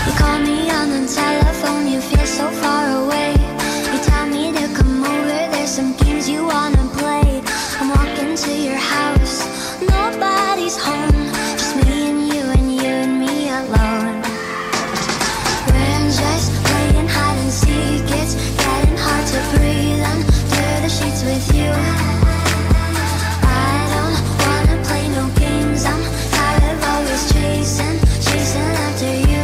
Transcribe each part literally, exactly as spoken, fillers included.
You call me on the telephone, you feel so far away. You tell me to come over, there's some games you wanna play. I'm walking to your house, nobody's home, just me and you and you and me alone. We're just playing hide and seek, it's getting hard to breathe under the sheets with you. I don't wanna play no games, I'm tired of always chasing, chasing after you.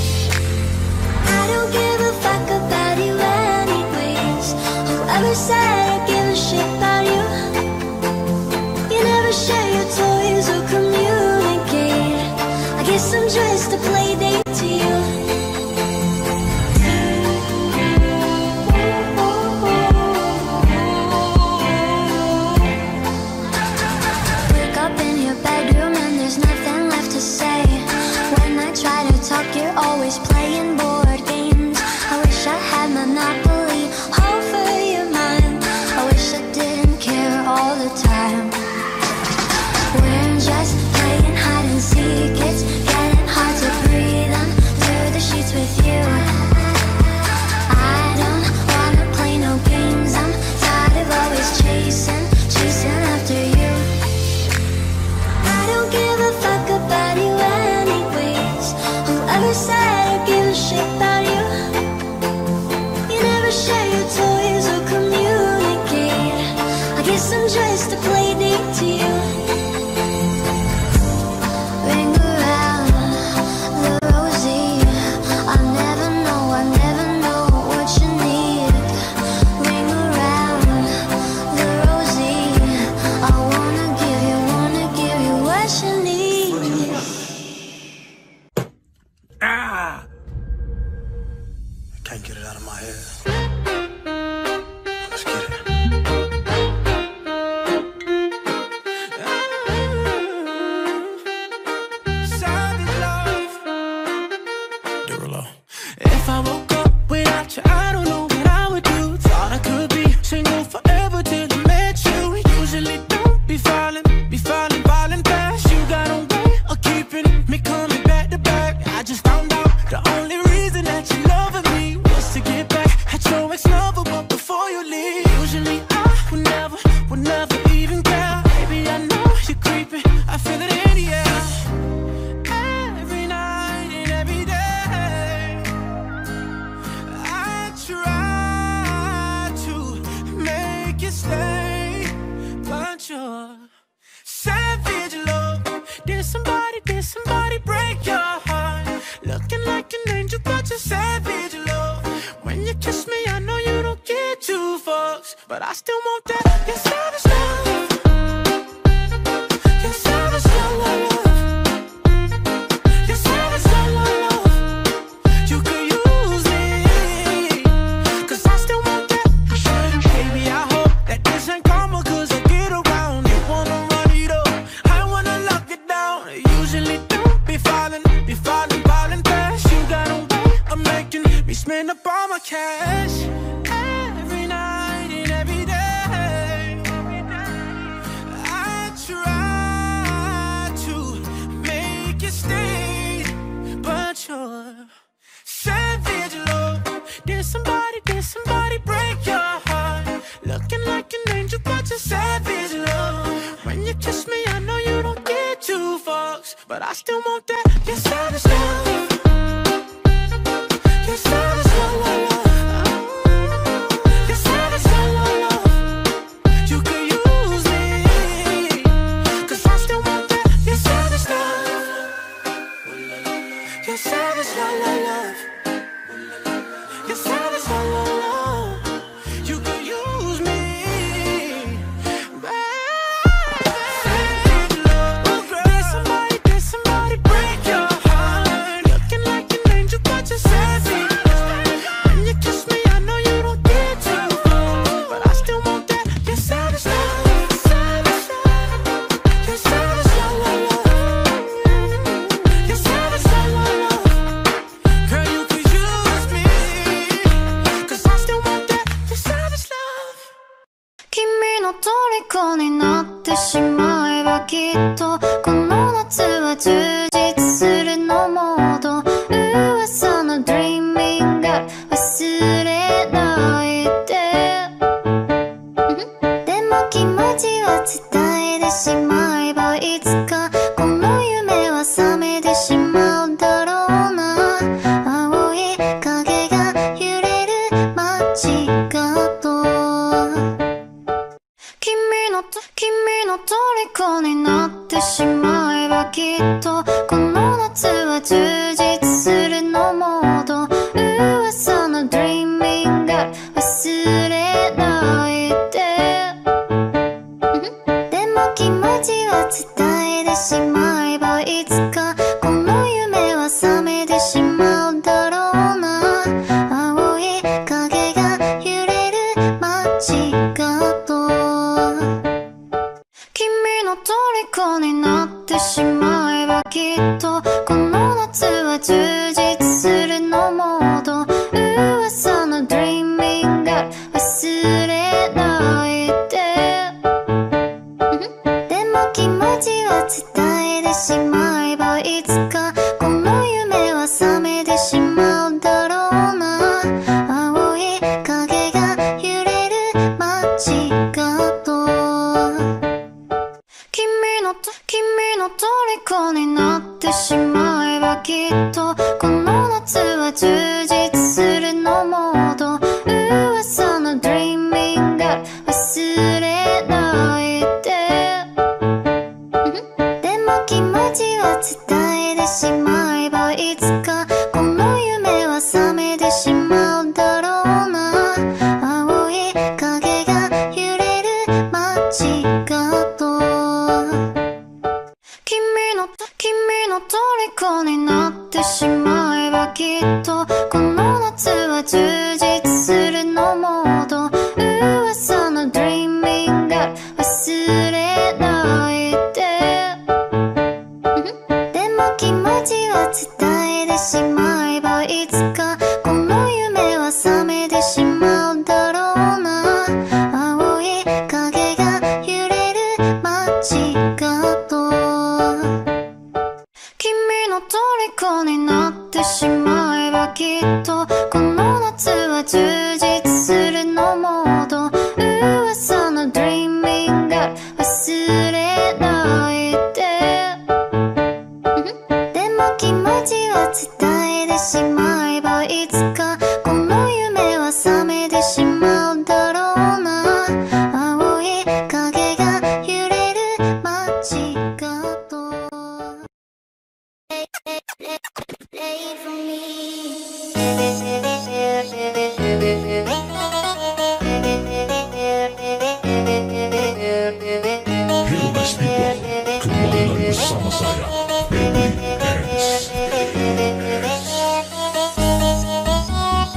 I don't give a fuck about you anyways. Whoever said I give a shit about you? You never share your toys or communicate. I guess I'm just a play date to you. Wake up in your bedroom and there's nothing left to say. When I try to talk, you're always playing board games. I wish I had Monopoly over your mind. I wish I didn't care all the time. We're just playing hide and seek, it's getting hard to breathe under the sheets with you. I don't wanna play no games, I'm tired of always chasing, chasing after you. I don't give a fuck about you anyways. Whoever said I give a shit about you? You never share your toys or communicate. I guess I'm just a play date to you. Ring around the rosy, I never know, I never know what you need. Ring around the rosy, I wanna give you, wanna give you what you need. Ah! I can't get it out of my head. Let's get it. Savage love. Derulo. If I woke up without you, I don't know what I would do. Thought I could be single forever till I met you. Usually don't be falling, be falling, falling fast. You got a way of keeping me coming back to back. I just found out the only reason that you loving me was to get back at your ex-lover, but before you leave. Usually I would never, would never even care. Baby, I know you're creeping, I feel it in the air. Every night and every day I try to make you stay, but you're savage love. Did somebody, did somebody break your heart? Looking like an angel, but you're savage love. When you kiss me, I know you don't get two fucks, but I still want that. You're savage love. You're savage love, love, love. You're savage love, love, love. You could use me, 'cause I still want that. Baby, I hope that this ain't karma, 'cause I get around. You wanna run it up, I wanna lock it down. Usually don't be falling, be falling, falling fast. You got a way of making me spend up all my cash. Every night and every day I try to make you stay, but you're savage love. Did somebody, did somebody break your heart? Looking like an angel, but you're savage love. When you kiss me, I know you don't get two fucks, but I still want that. You're savage love. You're savage love, love, love. You're savage love, love, love. You could use me, 'cause I still want that. You're savage love. You're savage love, love, love. You're savage love, love, love. You could use me, baby. Savage love. Did somebody, did somebody break your heart? Looking like an angel, but you're savage. When you kiss me, I know you don't get too far, but I still want that. You're savage love. Savage love. You're savage love, love, love. You're savage love, love, love. Girl, you could use me, 'cause I still want that. You're savage love. 君の虜になってしまえばきっとこの夏は充実するのモード噂充実するのモード噂のドリーミング忘れないででも気持ちは伝えてしまえばいつかこの夢は覚めてしまうだろうな青い影が揺れる街角君の君の虜になってしまえばきっとこの夏は充実するのモード噂のドリーミング忘れないででも気持ちは伝えてしまえばいつかこの夢は覚めてしまうだろうな青い影が揺れる街角君の君の虜になってしまえばきっとこの夏は充実するのモード噂のドリーミング忘れないででも気持ちは伝えてしまえばいつかこの夢は覚めてしまうだろうな青い影が揺れる街角君の虜になってしまえばきっとこの夏は充実するのモード噂のドリーミング忘れないででも気持ちは伝えてしまえばいつかこの夢は覚めてしまうだろうな青い影が揺れる街角Play for me. Hello guys people, kembali lagi bersama saya, Baby Hands.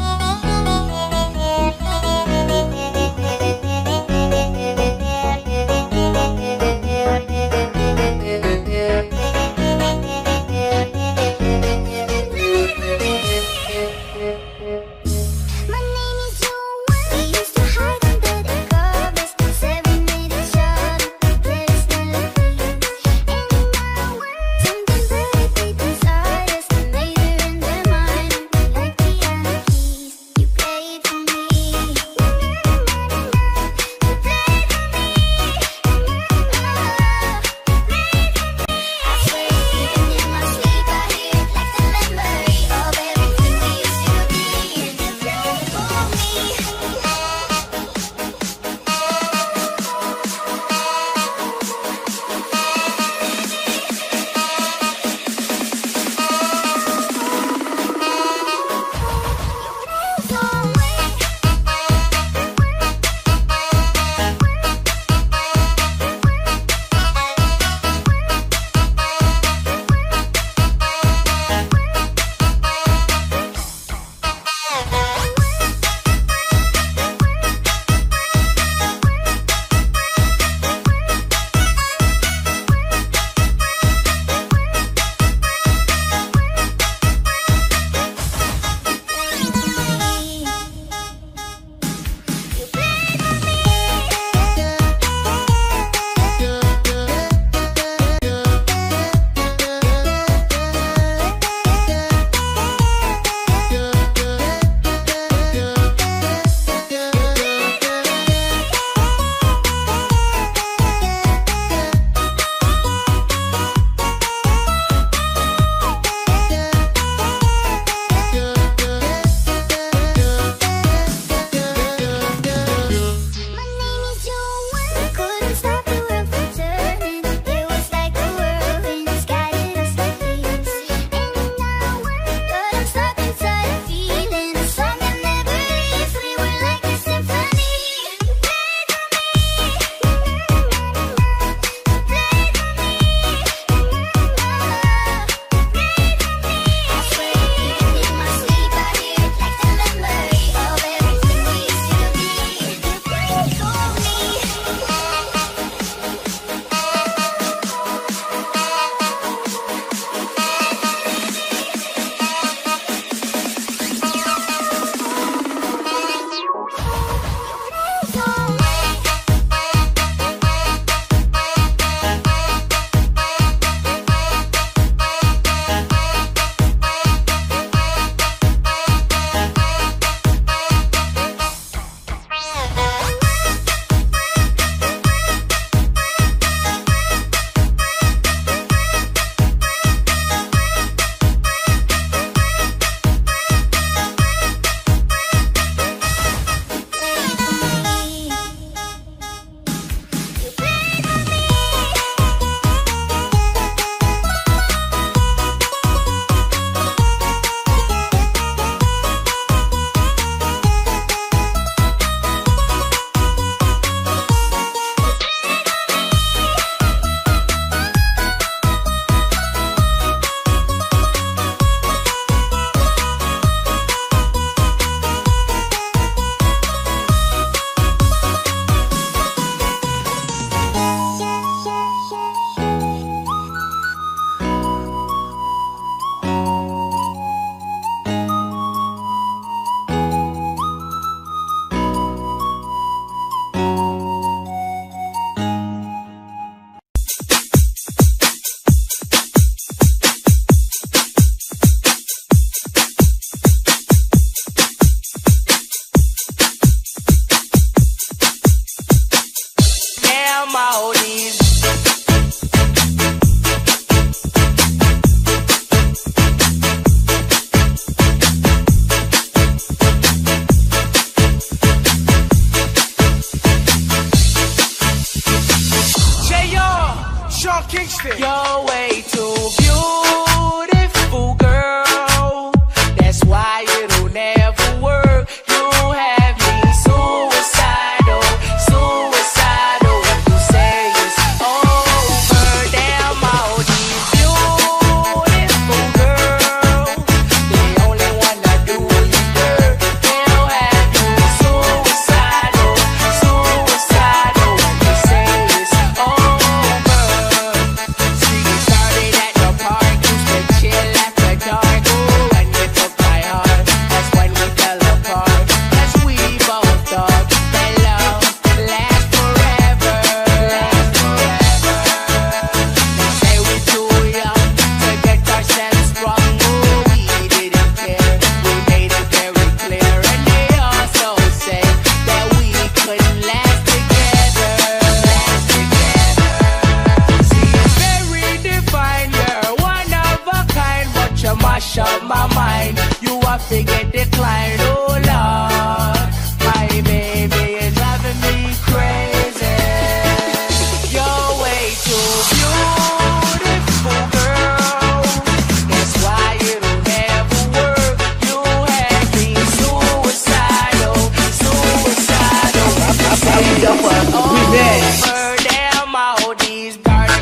up my mind. You have to get declined, oh Lord. My baby is driving me crazy. You're way too beautiful, girl. That's why it'll never work. You have me suicidal, suicidal. We met. Damn all these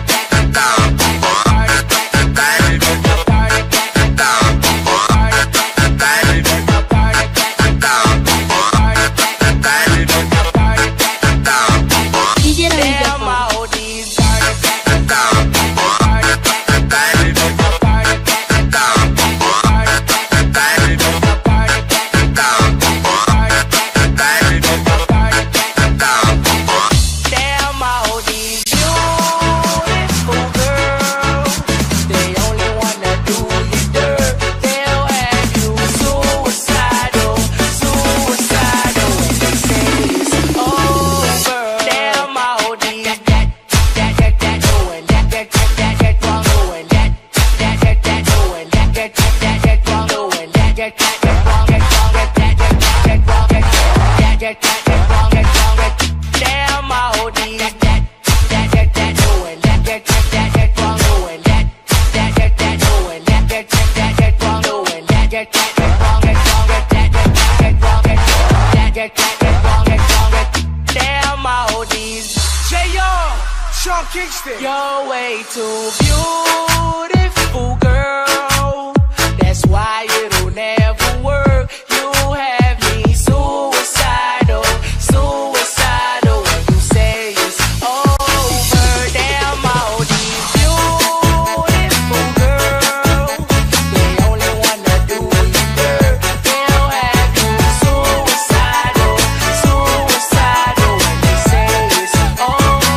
You're way too beautiful, girl. That's why it'll never work. You have me suicidal, suicidal. When you say it's over, damn all these beautiful girls, they only wanna do you dirt. They'll have you suicidal, suicidal. When you say it's over.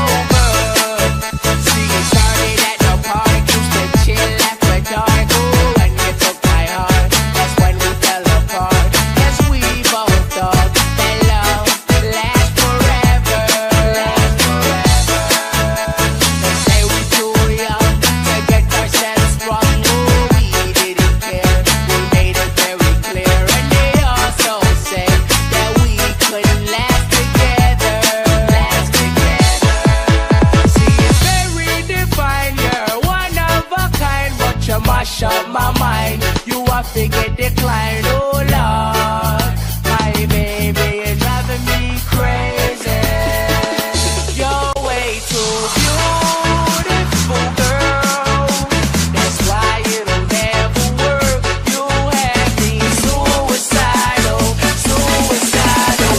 See, it started at the park, used to chill after dark. Ooh, and you took my heart, that's when we fell apart. Yes, we both thought that love lasts forever, lasts forever. They say we're too young to get ourselves sprung. Ooh, we didn't care, we made it very clear. And they also say that we couldn't last together, last together. See, it's very divine, you're one of a kind, but you mash up my mind. You have to get declined, oh Lord. My baby is driving me crazy. You're way too beautiful, girl. That's why it'll never work. You have me suicidal, suicidal.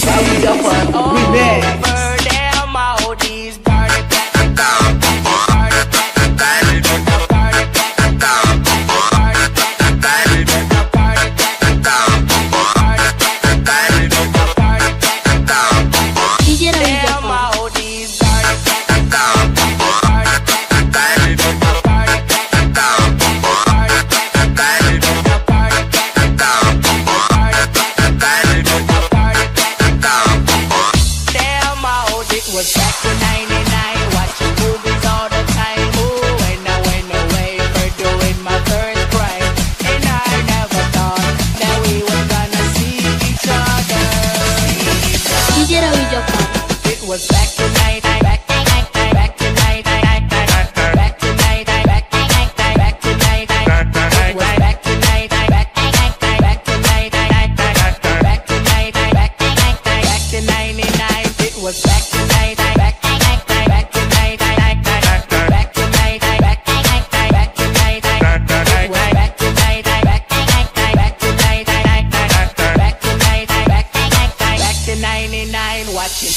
We met. Over, damn all these was back in ninety-nine, watching movies all the time. Ooh, and I went away for doing my first crime. And I never thought that we were gonna see each other. It was back in ninety-nine, back in ninety-nine, back in ninety-nine, back in ninety-nine, back in ninety-nine, back in ninety-nine. It was back in ninety-nine, back in ninety-nine, back in ninety-nine, back in ninety-nine, back in ninety-nine, back in ninety-nine. It was back in ninety-nine, back in ninety-nine, back in ninety-nine, back in ninety-nine, back in ninety-nine, back in ninety-nine. It was back in ninety-nine, back in ninety-nine, back in ninety-nine, back in ninety-nine, back in ninety-nine, back in ninety-nine. Watching.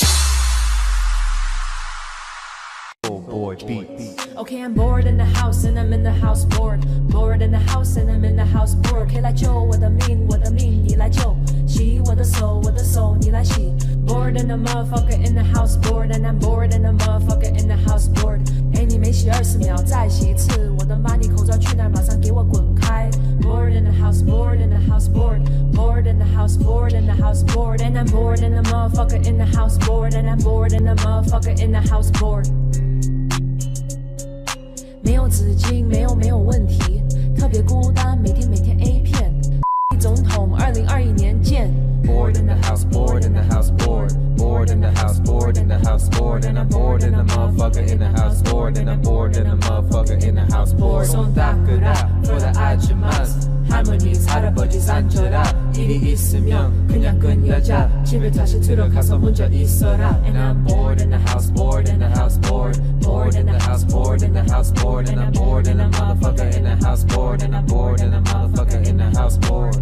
Okay, I'm bored in the house and I'm in the house bored. Bored in the house and I'm in the house bored. 可以来救我的命，我的命你来救，洗我的手，我的手你来洗。Bored in the motherfucker in the house bored and I'm bored in the motherfucker in the house bored。哎，你没洗二十秒，再洗一次。我的妈，你口罩去哪？马上给我滚开。Bored in the house bored in the house bored. Bored in the house bored in the house bored and I'm bored in the motherfucker in the house bored and I'm bored in the motherfucker in the house bored。没有纸巾，没有没有问题。 特别孤单，每天每天 A 片。总统，二零二一年见。Bored in the house, bored in the house, bored, bored in the house, bored in the house, bored, and I'm bored in the motherfucker in the house, bored, and I'm bored in the motherfucker in the house, bored. 손 닦으라, for the 아줌마스. 할머니, 할아버지 산져라. 일이 있으면 그냥 끈 여자. 집에 다시 들어가서 혼자 있어라. And I'm bored in the house, bored in the house, bored, bored in the house, bored in the house, bored, and I'm bored in the motherfucker in the house, bored, and I'm bored in the motherfucker in the house, bored.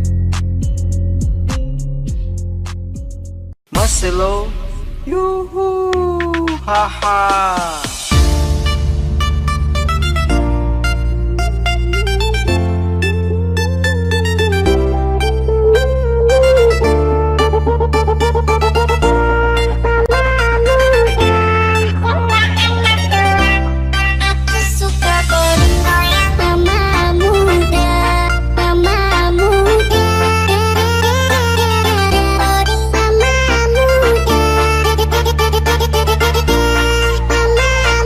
Marcelo, yoo-hoo, ha-ha. Mama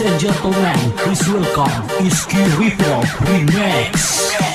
Ladies and gentlemen, please welcome Iski Ripple Remix.